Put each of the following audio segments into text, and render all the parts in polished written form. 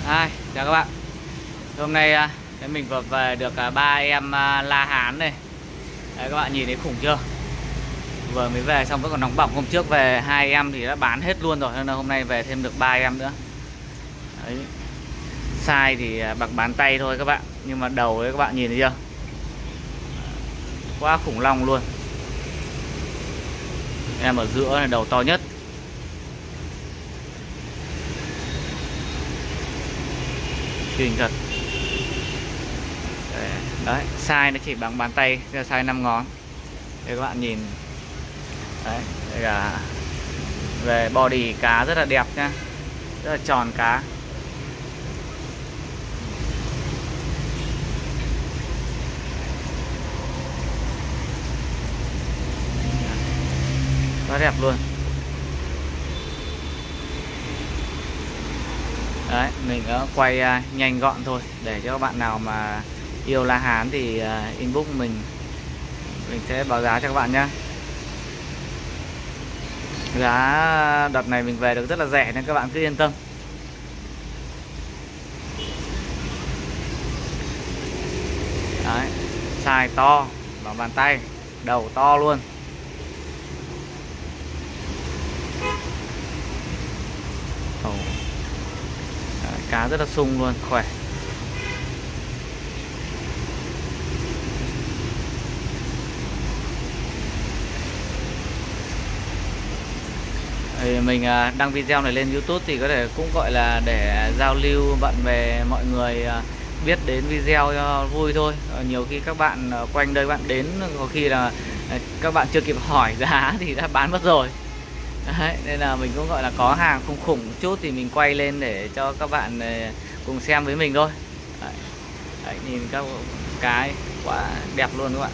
Chào các bạn. Hôm nay mình vừa về được 3 em La Hán này. Đấy, các bạn nhìn thấy khủng chưa? Vừa mới về xong vẫn còn nóng bỏng. Hôm trước về 2 em thì đã bán hết luôn rồi, nên là hôm nay về thêm được 3 em nữa. Đấy. Size thì bằng bàn tay thôi các bạn, nhưng mà đầu đấy các bạn nhìn thấy chưa? Quá khủng long luôn. Em ở giữa này đầu to nhất. Kinh thật. Đấy, size nó chỉ bằng bàn tay, size 5 ngón. Đây các bạn nhìn. Đấy, đây là về body cá rất là đẹp nha. Rất là tròn cá. Quá đẹp luôn. Đấy, mình quay nhanh gọn thôi để cho các bạn nào mà yêu La Hán thì inbox mình sẽ báo giá cho các bạn nhé. Giá đợt này mình về được rất là rẻ nên các bạn cứ yên tâm. Đấy, size to bằng bàn tay, đầu to luôn. Đấy, cá rất là sung luôn, khỏe. Thì mình đăng video này lên YouTube thì có thể cũng gọi là để giao lưu bạn bè mọi người biết đến video cho vui thôi. Nhiều khi các bạn quanh đây bạn đến có khi là các bạn chưa kịp hỏi giá thì đã bán mất rồi. Đấy, nên là mình cũng gọi là có hàng khủng khủng chút thì mình quay lên để cho các bạn cùng xem với mình thôi. Đấy. Đấy, nhìn các cái quá đẹp luôn các bạn.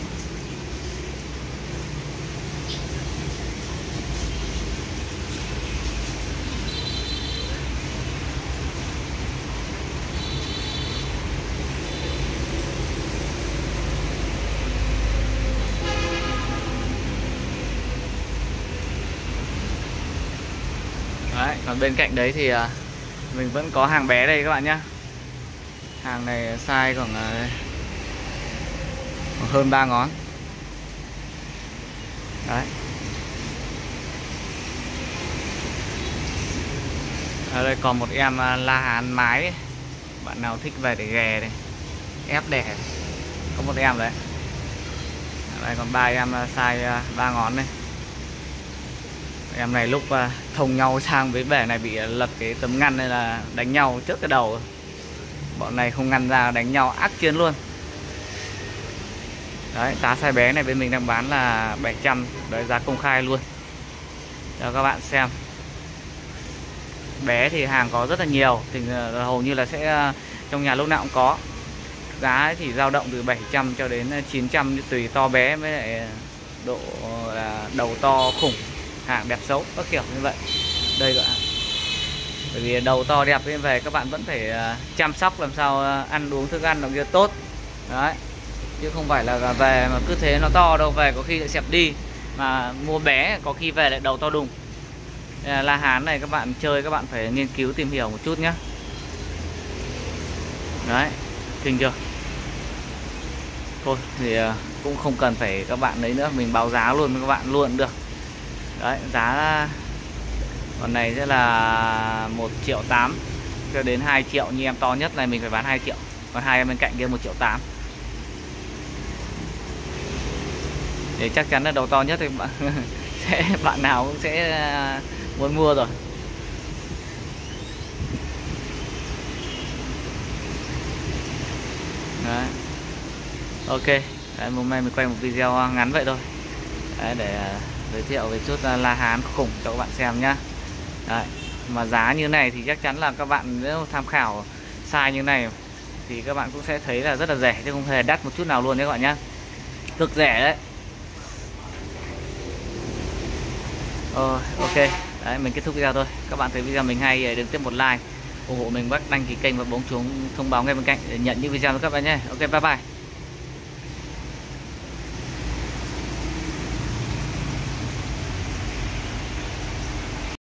Đấy, còn bên cạnh đấy thì mình vẫn có hàng bé đây các bạn nhé. Hàng này size khoảng hơn 3 ngón. Đấy. Ở đây còn một em La Hán mái ấy. Bạn nào thích về để ghè này, ép đẻ. Có một em đấy. Ở đây còn 3 em size 3 ngón này. Em này lúc thông nhau sang với bể này bị lật cái tấm ngăn nên là đánh nhau trước cái đầu. Bọn này không ngăn ra đánh nhau ác chiến luôn. Đấy, giá size bé này bên mình đang bán là 700. Đấy, giá công khai luôn cho các bạn xem. Bé thì hàng có rất là nhiều thì hầu như là sẽ trong nhà lúc nào cũng có. Giá chỉ dao động từ 700 cho đến 900 tùy to bé với lại độ là đầu to khủng. Hàng đẹp xấu các kiểu như vậy. Đây các bạn. Bởi vì đầu to đẹp nên về các bạn vẫn phải chăm sóc làm sao ăn uống thức ăn nó kia tốt. Đấy. Chứ không phải là về mà cứ thế nó to đâu, về có khi lại xẹp đi. Mà mua bé có khi về lại đầu to đùng. La Hán này các bạn chơi các bạn phải nghiên cứu tìm hiểu một chút nhé. Đấy, kinh chưa? Thôi thì cũng không cần phải các bạn lấy nữa, mình báo giá luôn với các bạn luôn được. Đấy, giá con này sẽ là 1,8 triệu cho đến 2 triệu, như em to nhất này mình phải bán 2 triệu. Còn hai em bên cạnh kia 1,8 triệu. Để chắc chắn là đầu to nhất thì bạn bạn nào cũng sẽ muốn mua rồi. Đấy. Ok, đấy, hôm nay mình quay một video ngắn vậy thôi. Đấy, để giới thiệu về chút La Hán khủng cho các bạn xem nhá. Đấy, mà giá như này thì chắc chắn là các bạn nếu tham khảo size như này thì các bạn cũng sẽ thấy là rất là rẻ chứ không hề đắt một chút nào luôn đấy các bạn nhá. Cực rẻ đấy. Ok, đấy mình kết thúc video thôi. Các bạn thấy video mình hay đừng tiếp một like, ủng hộ mình bắt đăng ký kênh và bấm chuông thông báo ngay bên cạnh để nhận những video của các bạn nhé. Ok, bye bye.